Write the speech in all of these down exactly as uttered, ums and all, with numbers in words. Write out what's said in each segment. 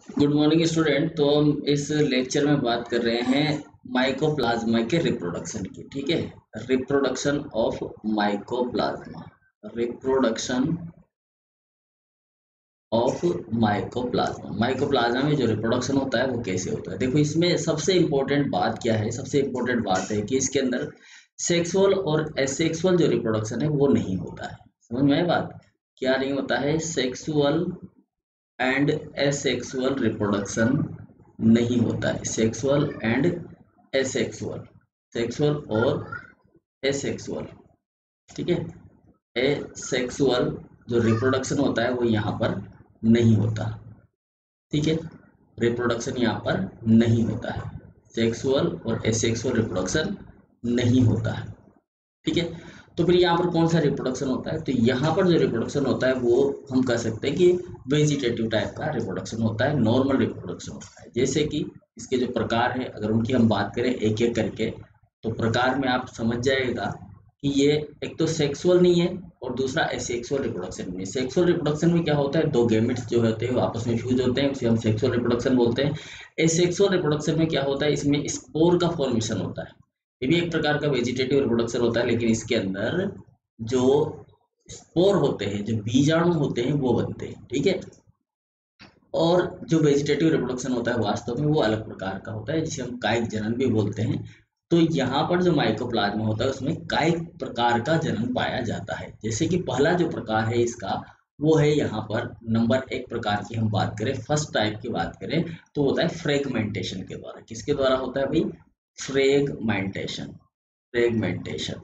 Good morning student. तो हम इस लेक्चर में बात कर रहे हैं माइकोप्लाज्मा के रिप्रोडक्शन की। ठीक है, reproduction of mycoplasma, reproduction of mycoplasma. Mycoplasma में जो रिप्रोडक्शन होता है वो कैसे होता है। देखो, इसमें सबसे इम्पोर्टेंट बात क्या है, सबसे इम्पोर्टेंट बात है कि इसके अंदर सेक्सुअल और एसेक्सुअल जो रिप्रोडक्शन है वो नहीं होता है। समझ में आई बात? क्या नहीं होता है? सेक्सुअल एंड एसेक्सुअल रिप्रोडक्शन नहीं होता है। सेक्सुअल एंड एसेक्सुअल, सेक्सुअल और एसेक्सुअल, ठीक है। एसेक्सुअल जो रिप्रोडक्शन होता है वो यहाँ पर नहीं होता, ठीक है। रिप्रोडक्शन यहाँ पर नहीं होता है, सेक्सुअल और एसेक्सुअल रिप्रोडक्शन नहीं होता है, ठीक है। तो फिर यहाँ पर कौन सा रिप्रोडक्शन होता है? तो यहाँ पर जो रिप्रोडक्शन होता है वो हम कह सकते हैं कि वेजिटेटिव टाइप का रिप्रोडक्शन होता है, नॉर्मल रिप्रोडक्शन होता है। जैसे कि इसके जो प्रकार है, अगर उनकी हम बात करें एक एक करके, तो प्रकार में आप समझ जाएगा कि ये एक तो सेक्सुअल नहीं है और दूसरा एसेक्सुअल रिप्रोडक्शन नहीं है। सेक्सुअल रिप्रोडक्शन में क्या होता है, दो गैमेट्स जो होते हैं वो आपस में फ्यूज होते हैं, उसे हम सेक्सुअल रिप्रोडक्शन बोलते हैं। एसेक्सुअल रिप्रोडक्शन में क्या होता है, इसमें स्पोर का फॉर्मेशन होता है। ये भी एक प्रकार का वेजिटेटिव रिप्रोडक्शन होता है, लेकिन इसके अंदर जो स्पोर होते हैं, जो बीजाणु होते हैं वो बनते हैं, ठीक है। और जो वेजिटेटिव रिप्रोडक्शन होता है वास्तव में वो अलग प्रकार का होता है, जिसे हम कायिक जनन भी बोलते हैं। तो यहाँ पर जो माइकोप्लाज्मा होता है उसमें कायिक प्रकार का जनन पाया जाता है। जैसे कि पहला जो प्रकार है इसका वो है यहाँ पर नंबर एक प्रकार की हम बात करें, फर्स्ट टाइप की बात करें तो होता है फ्रेगमेंटेशन के द्वारा। किसके द्वारा होता है भाई? फ्रेगमेंटेशन, फ्रेगमेंटेशन,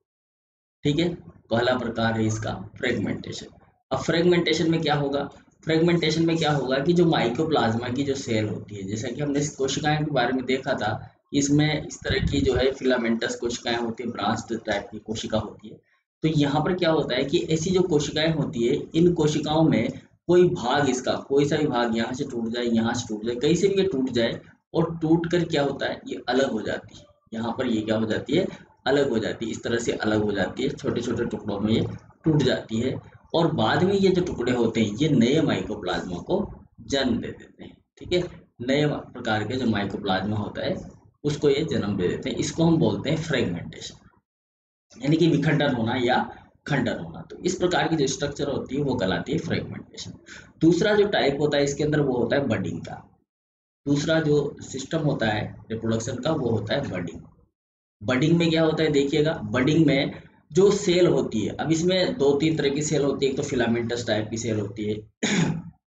ठीक है। पहला प्रकार है इसका फ्रेगमेंटेशन। अब फ्रेगमेंटेशन में क्या होगा? फ्रेगमेंटेशन में क्या होगा कि जो माइकोप्लाज्मा की जो सेल होती है, जैसा कि हमने कोशिकाएं के बारे में देखा था, इसमें इस तरह की जो है फिलामेंटस कोशिकाएं होती है, ब्रांच टाइप की कोशिका होती है। तो यहाँ पर क्या होता है कि ऐसी जो कोशिकाएं होती है, इन कोशिकाओं में कोई भाग, इसका कोई सा भी भाग यहाँ से टूट जाए, यहाँ से टूट जाए, कहीं से भी ये टूट जाए और टूट कर क्या होता है, ये अलग हो जाती है। यहाँ पर ये क्या हो जाती है? अलग हो जाती है। इस तरह से अलग हो जाती है, छोटे छोटे टुकड़ों में ये टूट जाती है और बाद में ये जो टुकड़े होते हैं ये नए माइकोप्लाज्मा को जन्म दे देते हैं, ठीक है। नए प्रकार के जो माइकोप्लाज्मा होता है उसको ये जन्म दे देते हैं। इसको हम बोलते हैं फ्रेगमेंटेशन, यानी कि विखंडन होना या खंडन होना। तो इस प्रकार की जो स्ट्रक्चर होती है वो कहलाती है फ्रेगमेंटेशन। दूसरा जो टाइप होता है इसके अंदर वो होता है बडिंग का। दूसरा जो सिस्टम होता है रिप्रोडक्शन का वो होता है बडिंग। बडिंग में क्या होता है देखिएगा, बडिंग में जो सेल होती है, अब इसमें दो तीन तरह की सेल होती है। एक तो फिलामेंटस टाइप की सेल होती है,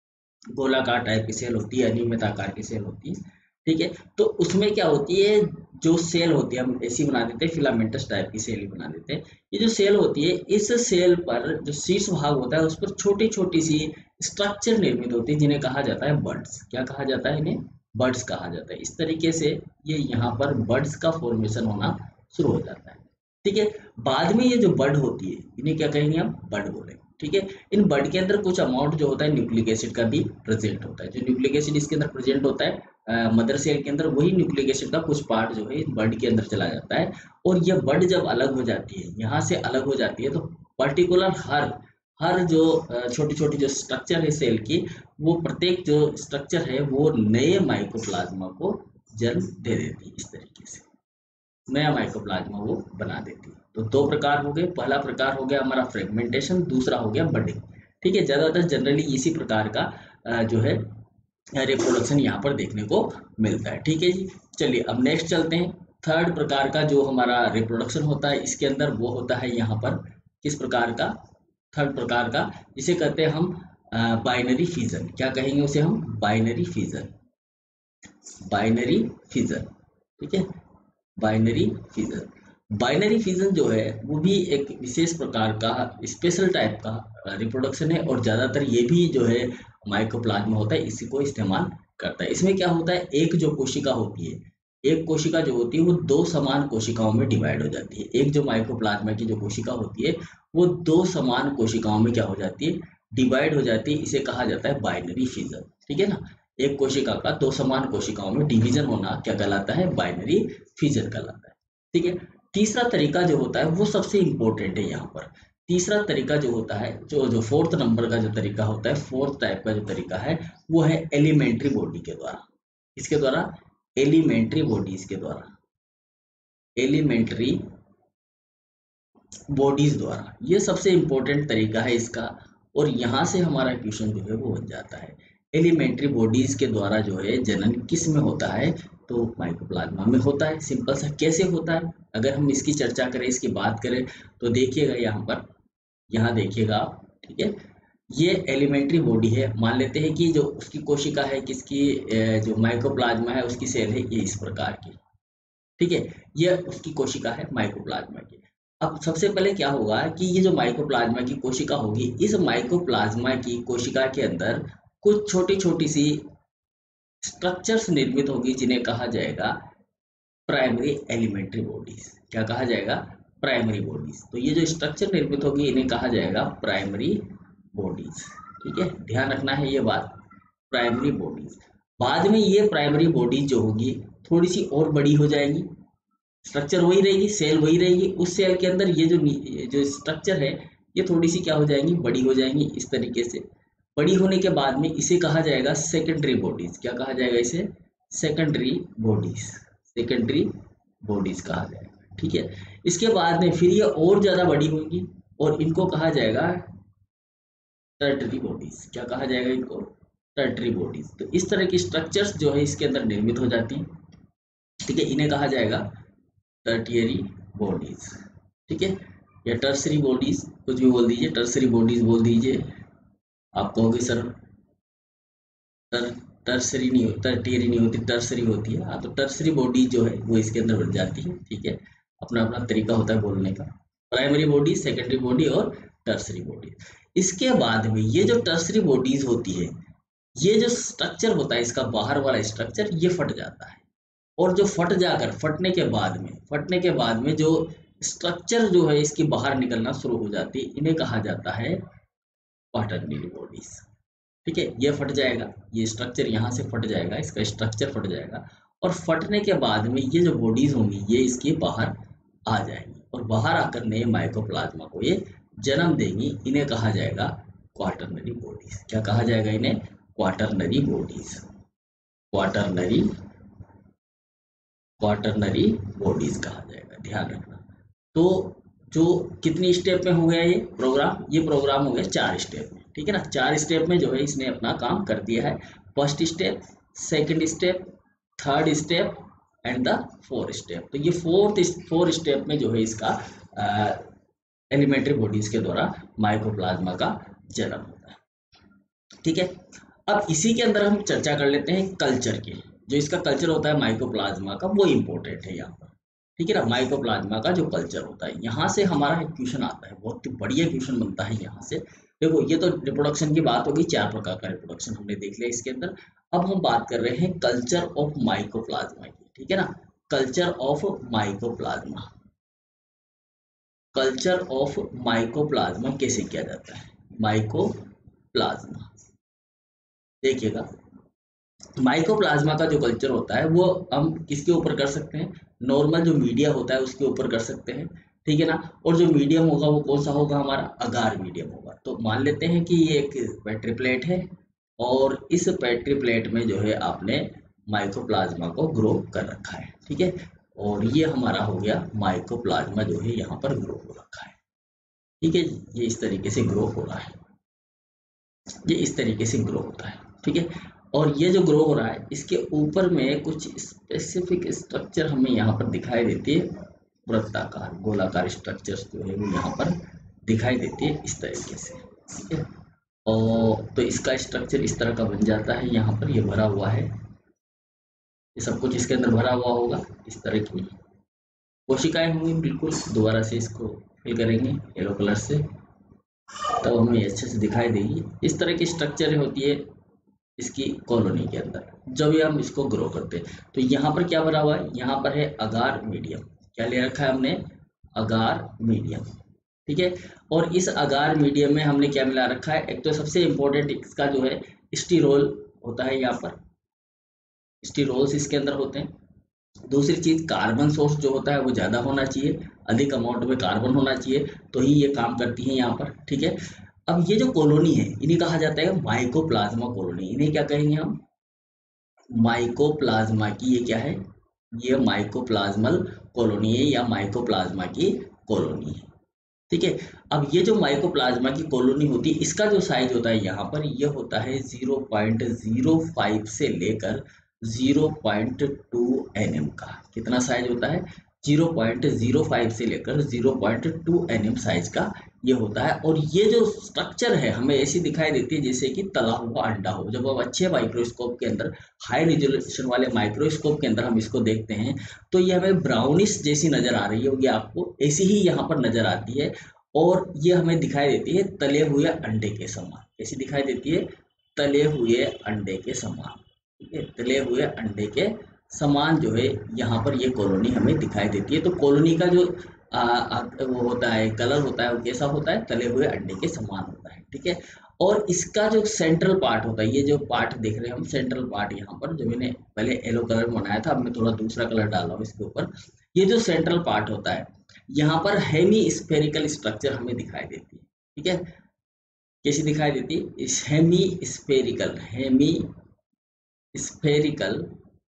गोलाकार टाइप की सेल होती है, अनियमित आकार की सेल होती है, ठीक है। तो उसमें क्या होती है, जो सेल होती है हम ऐसी बना देते हैं, फिलामेंटस टाइप की सेल ही बना देते हैं। ये जो सेल होती है, इस सेल पर जो शीर्ष भाग होता है उस पर छोटी छोटी सी स्ट्रक्चर निर्मित होती है, जिन्हें कहा जाता है बड्स। क्या कहा जाता है? इन्हें बड्स कहा जाता है। इस तरीके से ये यहाँ पर बड्स का फॉर्मेशन होना शुरू हो जाता है, ठीक है। बाद में ये जो बड होती है इन्हें क्या कहेंगे हम? बड बोलेंगे, ठीक है। इन बड के अंदर कुछ अमाउंट जो होता है न्यूक्लिक एसिड का भी प्रेजेंट होता है। जो न्यूक्लिक एसिड इसके अंदर प्रेजेंट होता है मदर सेल के अंदर, वही न्यूक्लिक एसिड का कुछ पार्ट जो है इस बड के अंदर चला जाता है। और यह बड जब अलग हो जाती है, यहाँ से अलग हो जाती है, तो पर्टिकुलर हर हर जो छोटी छोटी जो स्ट्रक्चर है सेल की, वो प्रत्येक जो स्ट्रक्चर है वो नए माइकोप्लाज्मा को जन्म दे देती है। इस तरीके से नया माइकोप्लाज्मा वो बना देती है। तो दो प्रकार हो गए, पहला प्रकार हो गया हमारा फ्रेगमेंटेशन, दूसरा हो गया बडिंग, ठीक है। ज्यादातर जनरली इसी प्रकार का जो है रिप्रोडक्शन यहाँ पर देखने को मिलता है, ठीक है जी। चलिए अब नेक्स्ट चलते हैं। थर्ड प्रकार का जो हमारा रिप्रोडक्शन होता है इसके अंदर वो होता है यहाँ पर किस प्रकार का? थर्ड प्रकार का, जिसे कहते हैं हम बाइनरी फिजन। क्या कहेंगे उसे हम? बाइनरी फिजन, बाइनरी फिजन, ठीक है। बाइनरी फिजन, बाइनरी फिजन जो है वो भी एक विशेष प्रकार का स्पेशल टाइप का रिप्रोडक्शन है और ज़्यादातर ये भी जो है माइकोप्लाज्मा होता है इसी को इस्तेमाल करता है। इसमें क्या होता है, एक जो कोशिका होती है, एक कोशिका जो होती है वो दो समान कोशिकाओं में डिवाइड हो जाती है। एक जो माइकोप्लाज्मा की जो कोशिका होती है वो दो समान कोशिकाओं में क्या हो जाती है? डिवाइड हो जाती है। इसे कहा जाता है बाइनरी फिजन, ठीक है ना। एक कोशिका का दो समान कोशिकाओं में डिवीजन होना क्या कहलाता है? बाइनरी फिजन कहलाता है, ठीक है। तीसरा तरीका जो होता है वो सबसे इंपॉर्टेंट है यहाँ पर। तीसरा तरीका जो होता है, जो जो फोर्थ नंबर का जो तरीका होता है, फोर्थ टाइप का जो तरीका है वो है एलिमेंट्री बॉडी के द्वारा। इसके द्वारा एलिमेंट्री बॉडीज के द्वारा, एलिमेंट्री बॉडीज द्वारा। ये सबसे इंपॉर्टेंट तरीका है इसका, और यहाँ से हमारा क्वेश्चन जो है वो बन जाता है। एलिमेंट्री बॉडीज के द्वारा जो है जनन किस में होता है, तो माइकोप्लाज्मा में होता है। सिंपल सा कैसे होता है, अगर हम इसकी चर्चा करें, इसकी बात करें, तो देखिएगा यहाँ पर, यहाँ देखिएगा आप, ठीक है। ये एलिमेंट्री बॉडी है, मान लेते हैं कि जो उसकी कोशिका है, किसकी, जो माइकोप्लाज्मा है उसकी सेल है ये इस प्रकार की, ठीक है। ये उसकी कोशिका है माइकोप्लाज्मा की। अब सबसे पहले क्या होगा कि ये जो माइकोप्लाज्मा की कोशिका होगी, इस माइकोप्लाज्मा की कोशिका के अंदर कुछ छोटी छोटी सी स्ट्रक्चर्स निर्मित होगी, जिन्हें कहा जाएगा प्राइमरी एलिमेंट्री बॉडीज। क्या कहा जाएगा, प्राइमरी बॉडीज। तो ये जो स्ट्रक्चर निर्मित होगी इन्हें कहा जाएगा प्राइमरी बॉडीज, ठीक है। ध्यान रखना है ये बात, प्राइमरी बॉडीज। बाद में ये प्राइमरी बॉडीज जो होगी थोड़ी सी और बड़ी हो जाएगी, स्ट्रक्चर वही रहेगी, सेल वही रहेगी, उस सेल के अंदर ये जो जो स्ट्रक्चर है ये थोड़ी सी क्या हो जाएंगी, बड़ी हो जाएंगी। इस तरीके से बड़ी होने के बाद में इसे कहा जाएगा सेकेंडरी बॉडीज। क्या कहा जाएगा इसे, सेकेंडरी बॉडीज, सेकेंडरी बॉडीज कहा जाएगा, ठीक है। इसके बाद में फिर ये और ज्यादा बड़ी होंगी और इनको कहा जाएगा टर्टरी बॉडीज। क्या कहा जाएगा इनको, टर्टरी बॉडीज। तो इस तरह की स्ट्रक्चर्स जो है इसके अंदर निर्मित हो जाती हैं, ठीक है। इन्हें कहा जाएगा टर्टियरी बॉडीज, ठीक है, या टर्सरी बॉडीज, कुछ भी बोल दीजिए, टर्सरी बॉडीज बोल दीजिए। आप कहोगे सर टर टर्सरी नहीं होती, टर्टियरी नहीं होती, टर्सरी होती है। हाँ, तो टर्सरी बॉडीज जो है वो इसके अंदर बन जाती है, ठीक है। अपना अपना तरीका होता है बोलने का। प्राइमरी बॉडी, सेकेंडरी बॉडी और टर्सरी बॉडी। इसके बाद में ये जो टर्सरी बॉडीज होती है, ये जो स्ट्रक्चर होता है इसका बाहर वाला स्ट्रक्चर, ये फट जाता है। और जो फट जाकर, फटने के बाद में फटने के बाद में जो स्ट्रक्चर जो है इसकी बाहर निकलना शुरू हो जाती है, इन्हें कहा जाता है क्वाटरनरी बॉडीज, ठीक है। ये फट जाएगा, ये स्ट्रक्चर यहाँ से फट जाएगा, इसका स्ट्रक्चर फट जाएगा, और फटने के बाद में ये जो बॉडीज होंगी ये इसके बाहर आ जाएंगी, और बाहर आकर नए माइकोप्लाज्मा को ये जन्म देंगी। इन्हें कहा जाएगा क्वाटरनरी बॉडीज। क्या कहा जाएगा इन्हें, quaternary bodies, quaternary quaternary bodies कहा जाएगा, ध्यान रखना। तो जो कितनी स्टेप में हो गया ये प्रोग्राम, ये प्रोग्राम हो गया चार स्टेप में, ठीक है ना। चार स्टेप में जो है इसने अपना काम कर दिया है। First step, second step, third step and the fourth step. तो ये फोर्थ फोर स्टेप में जो है इसका एलिमेंट्री बॉडीज के द्वारा माइकोप्लाज्मा का जन्म होता है, ठीक है। अब इसी के अंदर हम चर्चा कर लेते हैं कल्चर की। जो इसका कल्चर होता है माइकोप्लाज्मा का, वो इम्पोर्टेंट है यहाँ पर, ठीक है ना। माइकोप्लाज्मा का जो कल्चर होता है, यहाँ से हमारा एक क्वेश्चन आता है, बहुत बढ़िया क्वेश्चन बनता है यहाँ से। देखो, ये तो रिप्रोडक्शन की बात होगी, चार प्रकार का रिप्रोडक्शन हमने देख लिया इसके अंदर। अब हम बात कर रहे हैं कल्चर ऑफ माइकोप्लाज्मा की, ठीक है ना। Culture of mycoplasma, culture of mycoplasma कैसे किया जाता है। माइकोप्लाज्मा, देखिएगा, माइकोप्लाज्मा का जो कल्चर होता है वो हम किसके ऊपर कर सकते हैं, नॉर्मल जो मीडिया होता है उसके ऊपर कर सकते हैं, ठीक है ना। और जो मीडियम होगा वो कौन सा होगा, हमारा अगार मीडियम होगा। तो मान लेते हैं कि ये एक पेट्री प्लेट है, और इस पेट्री प्लेट में जो है आपने माइकोप्लाज्मा को ग्रो कर रखा है, ठीक है। और ये हमारा हो गया माइकोप्लाज्मा जो है यहाँ पर ग्रो हो रखा है, ठीक है। ये इस तरीके से ग्रो हो रहा है, ये इस तरीके से ग्रो होता है, ठीक है। और ये जो ग्रो हो रहा है इसके ऊपर में कुछ स्पेसिफिक स्ट्रक्चर हमें यहाँ पर दिखाई देती है, वृत्ताकार गोलाकार स्ट्रक्चर्स जो है वो यहाँ पर दिखाई देती है इस तरीके से, ठीक है। और तो इसका स्ट्रक्चर इस तरह का बन जाता है। यहाँ पर ये भरा हुआ है, ये सब कुछ इसके अंदर भरा हुआ होगा, इस तरह की कोशिकाएं होंगी। बिल्कुल दोबारा से इसको फिल करेंगे येलो कलर से, तब तो हमें अच्छे से दिखाई देगी। इस तरह की स्ट्रक्चर होती है इसकी कॉलोनी के अंदर जब भी हम इसको ग्रो करते हैं। तो यहाँ पर क्या भरा हुआ है, यहाँ पर है अगार मीडियम। क्या ले रखा है हमने, अगार मीडियम, ठीक है। और इस अगार मीडियम में हमने क्या मिला रखा है, एक तो सबसे इम्पोर्टेंट इसका जो है स्टीरोल होता है, यहाँ पर स्टीरोल्स इसके अंदर होते हैं। दूसरी चीज कार्बन सोर्स जो होता है वो ज्यादा होना चाहिए, अधिक अमाउंट में कार्बन होना चाहिए, तो ही ये काम करती है यहाँ पर, ठीक है। अब ये जो कॉलोनी है इन्हें कहा जाता है माइकोप्लाज्मा कॉलोनी। इन्हें क्या कहेंगे हम? माइकोप्लाज्मा की ये क्या है? ये माइकोप्लाज्मल कॉलोनी है या माइकोप्लाज्मा की कॉलोनी है। ठीक है। अब ये जो माइकोप्लाज्मा की कॉलोनी होती है इसका जो साइज होता है यहाँ पर ये होता है ज़ीरो पॉइंट ज़ीरो फाइव से लेकर ज़ीरो पॉइंट टू एनएम का। कितना साइज होता है? ज़ीरो पॉइंट ज़ीरो फाइव से लेकर zero point two NM size का ये होता है। और ये जो स्ट्रक्चर है हमें ऐसी दिखाई देती है जैसे कि तला हुआ अंडा हो। जब हम अच्छे माइक्रोस्कोप के अंदर, हाई रिजोल्यूशन वाले माइक्रोस्कोप के अंदर हम इसको देखते हैं तो ये हमें ब्राउनिश जैसी नजर आ रही होगी, आपको ऐसी ही यहाँ पर नजर आती है। और ये हमें दिखाई देती है तले हुए अंडे के समान। कैसी दिखाई देती है? तले हुए अंडे के समान। ठीक है, तले हुए अंडे के समान जो है यहाँ पर ये कॉलोनी हमें दिखाई देती है। तो कॉलोनी का जो आ, आ, वो होता है, कलर होता है, वो कैसा होता है? तले हुए अंडे के समान होता है। ठीक है। और इसका जो सेंट्रल पार्ट होता है, ये जो पार्ट देख रहे हैं हम, सेंट्रल पार्ट यहाँ पर जो मैंने पहले येलो कलर में बनाया था, अब मैं थोड़ा दूसरा कलर डाल रहा हूँ इसके ऊपर। ये जो सेंट्रल पार्ट होता है यहाँ पर हेमी स्फेरिकल स्ट्रक्चर हमें दिखाई देती है। ठीक है, कैसी दिखाई देती है? इस hemispherical, hemispherical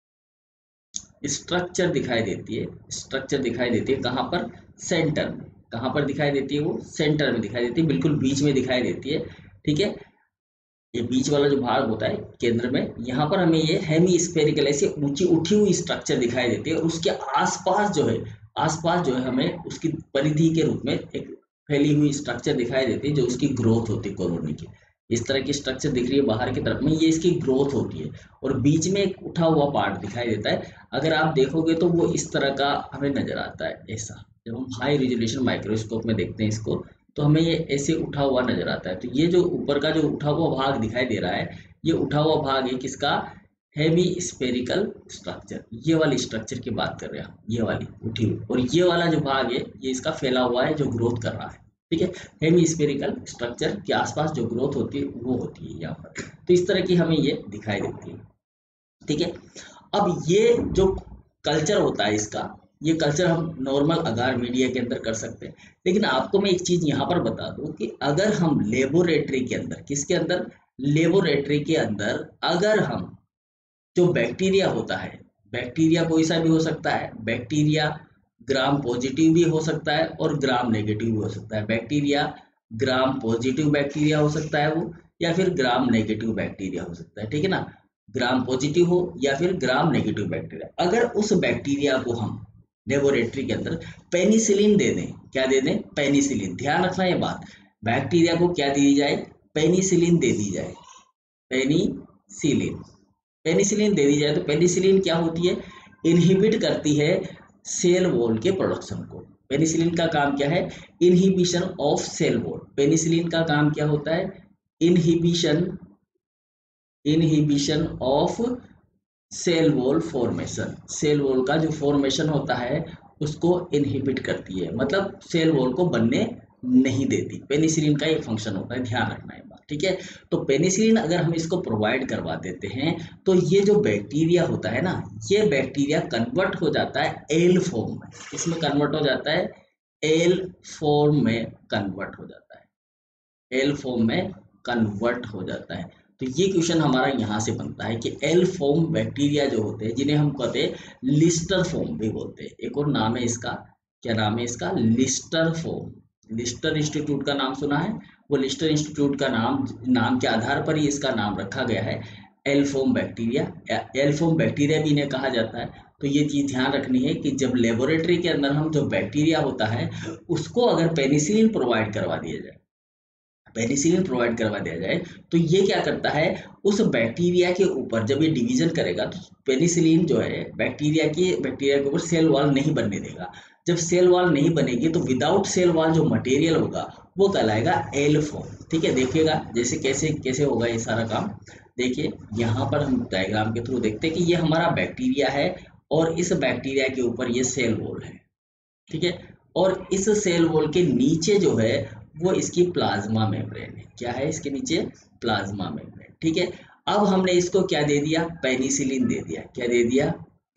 structure दिखाई देती है। स्ट्रक्चर दिखाई देती है कहाँ पर? सेंटर में। कहाँ पर दिखाई देती है? वो सेंटर में दिखाई देती है, बिल्कुल बीच में दिखाई देती है। ठीक है, ये बीच वाला जो भाग होता है केंद्र में, यहाँ पर हमें ये हेमी स्फेरिकल ऐसे ऊंची उठी हुई स्ट्रक्चर दिखाई देती है। और उसके आसपास जो है, आसपास जो है हमें उसकी परिधि के रूप में एक फैली हुई स्ट्रक्चर दिखाई देती है जो उसकी ग्रोथ होती है कॉलोनी की। इस तरह की स्ट्रक्चर दिख रही है बाहर की तरफ में, ये इसकी ग्रोथ होती है। और बीच में एक उठा हुआ पार्ट दिखाई देता है। अगर आप देखोगे तो वो इस तरह का हमें नजर आता है ऐसा। जब हम हाई रेजोल्यूशन माइक्रोस्कोप में देखते हैं इसको तो हमें ये ऐसे उठा हुआ नजर आता है। तो ये जो ऊपर का जो उठा हुआ भाग दिखाई दे रहा है, ये उठा हुआ भाग है किसका? Hemispherical structure. ये वाली स्ट्रक्चर की बात कर रहे हैं हम, ये वाली उठी हुई। और ये वाला जो भाग है ये इसका फैला हुआ है जो ग्रोथ कर रहा है। ठीक है, हेमी स्फेरिकल स्ट्रक्चर के आसपास जो ग्रोथ होती है वो होती है यहाँ पर। तो इस तरह की हमें ये दिखाई देती है। ठीक है, अब ये जो कल्चर होता है इसका, ये कल्चर हम नॉर्मल अगार मीडिया के अंदर कर सकते हैं। लेकिन आपको मैं एक चीज यहाँ पर बता दूं कि अगर हम लेबोरेटरी के अंदर, किसके अंदर? लेबोरेटरी के अंदर अगर हम जो बैक्टीरिया होता है, बैक्टीरिया कोई सा भी हो सकता है, बैक्टीरिया ग्राम पॉजिटिव भी हो सकता है और ग्राम नेगेटिव भी हो सकता है। बैक्टीरिया ग्राम पॉजिटिव बैक्टीरिया हो सकता है वो, या फिर ग्राम नेगेटिव बैक्टीरिया हो सकता है। ठीक है ना, ग्राम पॉजिटिव हो या फिर ग्राम नेगेटिव बैक्टीरिया। अगर उस बैक्टीरिया को हम लेबोरेटरी के अंदर पेनिसिलिन दे दें, क्या दे दें? पेनिसिलिन। ध्यान रखना ये बात, बैक्टीरिया को क्या दी जाए? पेनिसिलिन दे दी जाए। पेनिसिलिन, पेनिसिलिन दे दी जाए तो पेनिसिलिन क्या होती है? इनहिबिट करती है सेल वॉल के प्रोडक्शन को। पेनिसिलिन का काम क्या है? Inhibition of cell wall. Penicillin का काम क्या होता है? Inhibition, inhibition of cell wall formation. Cell wall का जो फॉर्मेशन होता है उसको इनहिबिट करती है, मतलब सेल वॉल को बनने नहीं देती। पेनिसिलिन का ये फंक्शन होता है, ध्यान रखना है बात। ठीक है, तो पेनिसिलिन अगर हम इसको प्रोवाइड करवा देते हैं तो ये जो बैक्टीरिया होता है ना, ये बैक्टीरिया कन्वर्ट हो जाता है एल फॉर्म में। इसमें कन्वर्ट हो जाता है एल फॉर्म में, कन्वर्ट हो जाता है एल फॉर्म में कन्वर्ट हो जाता है। तो ये क्वेश्चन हमारा यहाँ से बनता है कि एल फॉर्म बैक्टीरिया जो होते हैं, जिन्हें हम कहते हैं लिस्टर फॉर्म भी बोलते हैं। एक और नाम है इसका, क्या नाम है इसका? Leicester form. लिस्टर इंस्टीट्यूट का नाम सुना है? वो लिस्टर इंस्टीट्यूट का नाम, नाम के आधार पर ही इसका नाम रखा गया है, L form bacteria. L form bacteria भी इन्हें कहा जाता है। तो ये चीज ध्यान रखनी है कि जब लेबोरेटरी के अंदर हम जो बैक्टीरिया होता है उसको अगर पेनिसिलिन प्रोवाइड करवा दिया जाए, पेनिसिलिन प्रोवाइड करवा दिया जाए तो ये क्या करता है? उस बैक्टीरिया के ऊपर जब ये डिवीजन करेगा तो पेनिसिलिन जो है बैक्टीरिया के बैक्टीरिया के ऊपर सेल वॉल नहीं बनने देगा। जब सेल वॉल नहीं बनेगी तो विदाउट सेल वॉल जो मटेरियल होगा वो कहलाएगा एल फॉर्म। ठीक है, देखिएगा जैसे कैसे कैसे होगा ये सारा काम। देखिए यहाँ पर हम डायग्राम के थ्रू देखते हैं कि ये हमारा बैक्टीरिया है और इस बैक्टीरिया के ऊपर ये सेल वॉल है। ठीक है, और इस सेल वॉल के नीचे जो है वो इसकी प्लाज्मा मेम्ब्रेन है। क्या है इसके नीचे? Plasma membrane. ठीक है, अब हमने इसको क्या दे दिया? पेनिसिलिन दे दिया। क्या दे दिया?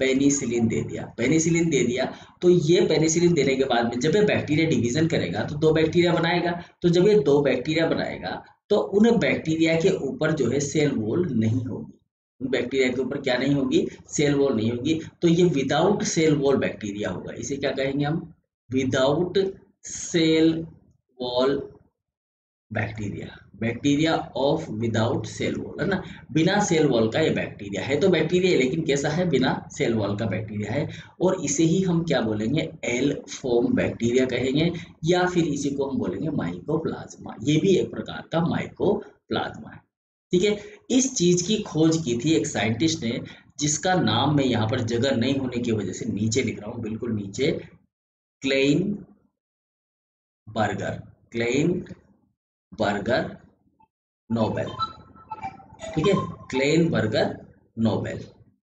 पेनिसिलिन दे दिया, पेनिसिलिन दे दिया। तो ये पेनिसिलिन देने के बाद में जब ये बैक्टीरिया डिवीजन करेगा तो दो बैक्टीरिया बनाएगा। तो जब ये दो बैक्टीरिया बनाएगा तो उन बैक्टीरिया के ऊपर जो है सेल वॉल नहीं होगी, उन बैक्टीरिया के ऊपर क्या नहीं होगी, सेल वॉल नहीं होगी। तो ये विदाउट सेल वॉल बैक्टीरिया होगा। इसे क्या कहेंगे हम, without cell wall bacteria, bacteria of without cell wall, है ना, बिना सेल वॉल का ये बैक्टीरिया है। तो बैक्टीरिया लेकिन कैसा है, बिना सेल वॉल का बैक्टीरिया है। और इसे ही हम क्या बोलेंगे, एल फॉर्म बैक्टीरिया कहेंगे, या फिर इसी को हम बोलेंगे माइकोप्लाज्मा। ये भी एक प्रकार का माइकोप्लाज्मा है। ठीक है, इस चीज की खोज की थी एक साइंटिस्ट ने, जिसका नाम मैं यहाँ पर जगह नहीं होने की वजह से नीचे लिख रहा हूँ, बिल्कुल नीचे, Klieneberger, Klieneberger Nobel. ठीक है, क्लेन बर्गर नोबेल,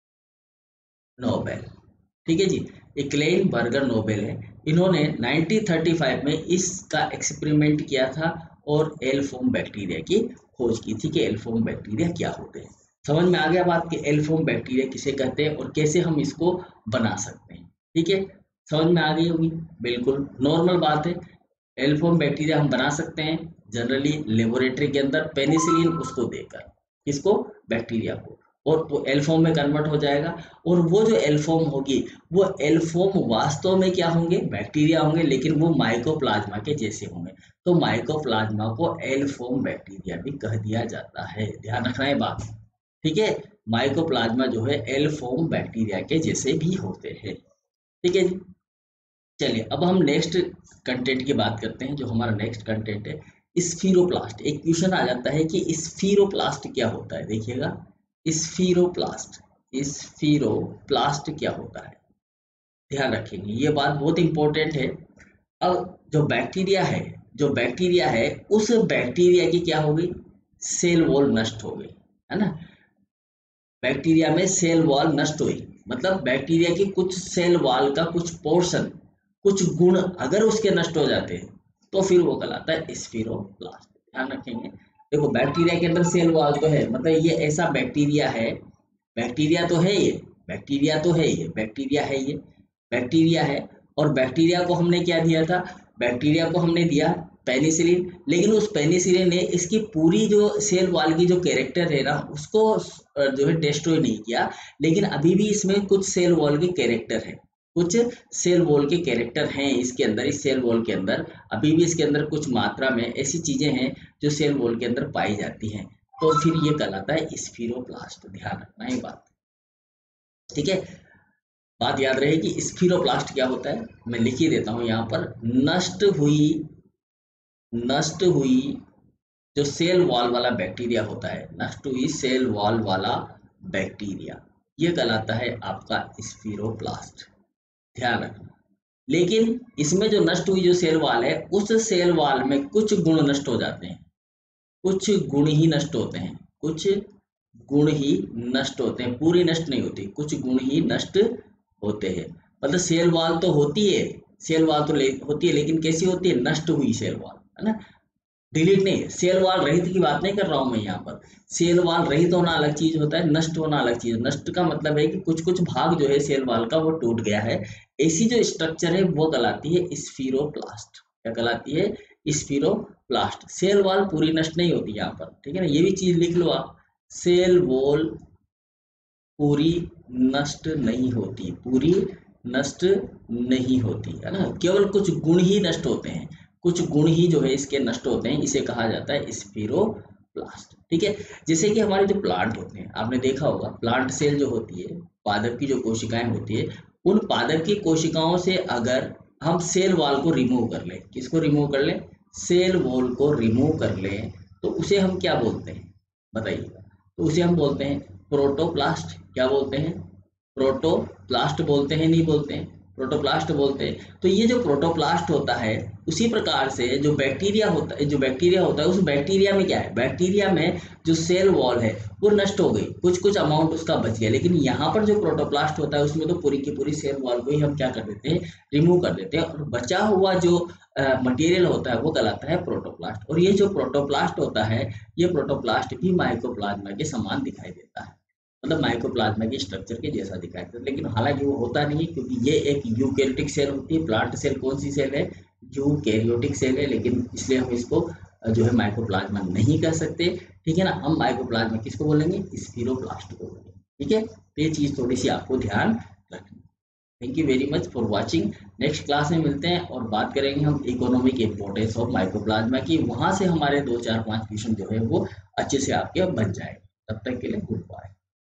नोबेल। ठीक है जी, ये क्लेन बर्गर नोबेल है। इन्होंने नाइनटीन थर्टी फाइव में इसका एक्सपेरिमेंट किया था और एल फॉर्म बैक्टीरिया की खोज की थी कि एल फॉर्म बैक्टीरिया क्या होते हैं। समझ में आ गया बात कि एल फॉर्म बैक्टीरिया किसे कहते हैं और कैसे हम इसको बना सकते हैं। ठीक है, समझ में आ गई होगी, बिल्कुल नॉर्मल बात है। एल फॉर्म बैक्टीरिया हम बना सकते हैं जनरली लेबोरेटरी के अंदर पेनिसिलिन उसको देकर, किसको, बैक्टीरिया को, और वो एल फॉर्म में कन्वर्ट हो जाएगा। और वो जो एल फॉर्म होगी, वो एल फॉर्म वास्तव में क्या होंगे, बैक्टीरिया होंगे, लेकिन वो माइकोप्लाज्मा के जैसे होंगे। तो माइकोप्लाज्मा को एल फॉर्म बैक्टीरिया भी कह दिया जाता है, ध्यान रखना है बात। ठीक है, माइकोप्लाज्मा जो है एल फॉर्म बैक्टीरिया के जैसे भी होते हैं। ठीक है जी, चलिए अब हम नेक्स्ट कंटेंट की बात करते हैं। जो हमारा नेक्स्ट कंटेंट है स्फीरोप्लास्ट। एक क्वेश्चन आ जाता है कि स्फीरोप्लास्ट क्या होता है, देखिएगा, स्फीरोप्लास्ट, स्फीरोप्लास्ट क्या होता है, ध्यान रखेंगे, ये बात बहुत इंपॉर्टेंट है। अब जो बैक्टीरिया है, जो बैक्टीरिया है उस बैक्टीरिया की क्या हो गई, सेल वॉल नष्ट हो गई, है ना, बैक्टीरिया में सेल वॉल नष्ट हुई, मतलब बैक्टीरिया की कुछ सेल वॉल का कुछ पोर्शन, कुछ गुण अगर उसके नष्ट हो जाते हैं तो फिर वो कहलाता है स्फीरोप्लास्ट। ध्यान रखेंगे, देखो बैक्टीरिया के अंदर सेल वॉल तो है, मतलब ये ऐसा बैक्टीरिया है, बैक्टीरिया तो है ये, बैक्टीरिया तो है ये, बैक्टीरिया है ये, बैक्टीरिया है। और बैक्टीरिया को हमने क्या दिया था, बैक्टीरिया को हमने दिया पेनिसिलिन, लेकिन उस पेनिसिलिन ने इसकी पूरी जो सेल वॉल की जो कैरेक्टर है ना उसको जो है डिस्ट्रॉय नहीं किया, लेकिन अभी भी इसमें कुछ सेल वॉल के कैरेक्टर है, कुछ सेल वॉल के कैरेक्टर हैं इसके अंदर, इस सेल वॉल के अंदर अभी भी इसके अंदर कुछ मात्रा में ऐसी चीजें हैं जो सेल वॉल के अंदर पाई जाती हैं। तो फिर ये कहलाता है स्फीरोप्लास्ट, ध्यान रखना ये बात। ठीक है, बात याद रहेगी। स्फीरोप्लास्ट क्या होता है मैं लिख ही देता हूं यहाँ पर, नष्ट हुई, नष्ट हुई जो सेल वॉल वाला बैक्टीरिया होता है, नष्ट हुई सेल वॉल वाला बैक्टीरिया, ये कहलाता है आपका स्फीरोप्लास्ट, ध्यान रखना। लेकिन इसमें जो नष्ट हुई जो सेल वॉल है, उस सेल वॉल में कुछ गुण नष्ट हो जाते हैं, कुछ गुण ही नष्ट होते हैं, कुछ गुण ही नष्ट होते हैं, पूरी नष्ट नहीं होती, कुछ गुण ही नष्ट होते हैं। मतलब सेल वॉल तो होती है, सेल वॉल तो होती है, लेकिन कैसी होती है, नष्ट हुई सेल वॉल, है ना, डिलीट नहीं, सेल वॉल रहित की बात नहीं कर रहा हूं मैं यहाँ पर। सेल वॉल रहित होना अलग चीज होता है, नष्ट होना अलग चीज। नष्ट का मतलब है कि कुछ कुछ भाग जो है सेल वॉल का वो टूट गया है, ऐसी जो स्ट्रक्चर है वो कहलाती है स्फीरोप्लास्ट। क्या कहलाती है, स्फीरोप्लास्ट। सेल वॉल पूरी नष्ट नहीं होती यहाँ पर, ठीक है ना, ये भी चीज लिख लो आप, सेल वॉल पूरी नष्ट नहीं होती, पूरी नष्ट नहीं होती, है ना, केवल कुछ गुण ही नष्ट होते हैं, कुछ गुण ही जो है इसके नष्ट होते हैं, इसे कहा जाता है स्फीरोप्लास्ट। ठीक है, जैसे कि हमारे जो प्लांट होते हैं, आपने देखा होगा प्लांट सेल जो होती है, पादप की जो कोशिकाएं होती है, उन पादप की कोशिकाओं से अगर हम सेल वॉल को रिमूव कर लें, किसको रिमूव कर लें, सेल वॉल को रिमूव कर लें, तो उसे हम क्या बोलते हैं बताइएगा, तो उसे हम बोलते हैं प्रोटोप्लास्ट। क्या बोलते हैं, प्रोटोप्लास्ट बोलते हैं, नहीं बोलते हैं, प्रोटोप्लास्ट बोलते हैं। तो ये जो प्रोटोप्लास्ट होता है, उसी प्रकार से जो बैक्टीरिया होता है, जो बैक्टीरिया होता है उस बैक्टीरिया में क्या है, बैक्टीरिया में जो सेल वॉल है वो नष्ट हो गई, कुछ कुछ अमाउंट उसका बच गया, लेकिन यहाँ पर जो प्रोटोप्लास्ट होता है उसमें तो पूरी की पूरी सेल वॉल को ही हम क्या कर देते हैं, रिमूव कर देते हैं, और बचा हुआ जो मटेरियल होता है वो कहलाता है प्रोटोप्लास्ट। और ये जो प्रोटोप्लास्ट होता है, ये प्रोटोप्लास्ट भी माइकोप्लाज्मा के समान दिखाई देता है, मतलब माइकोप्लाज्मा की स्ट्रक्चर के जैसा दिखाई देता है, लेकिन हालांकि वो होता नहीं है, क्योंकि ये एक यूकैरियोटिक सेल होती है। प्लांट सेल कौन सी सेल है? यूकैरियोटिक सेल है, लेकिन इसलिए हम इसको जो है माइकोप्लाज्मा नहीं कह सकते, ठीक है ना। हम माइकोप्लाज्मा किसको बोलेंगे? स्पिरोब्लास्ट को बोलेंगे, ठीक है। तो ये चीज थोड़ी सी आपको ध्यान रखनी। Thank you very much for watching. Next class में मिलते हैं और बात करेंगे हम इकोनॉमिक इंपोर्टेंस ऑफ माइकोप्लाज्मा की। वहां से हमारे दो चार पांच क्वेश्चन जो है वो अच्छे से आपके बन जाएंगे। तब तक के लिए गुड बाय।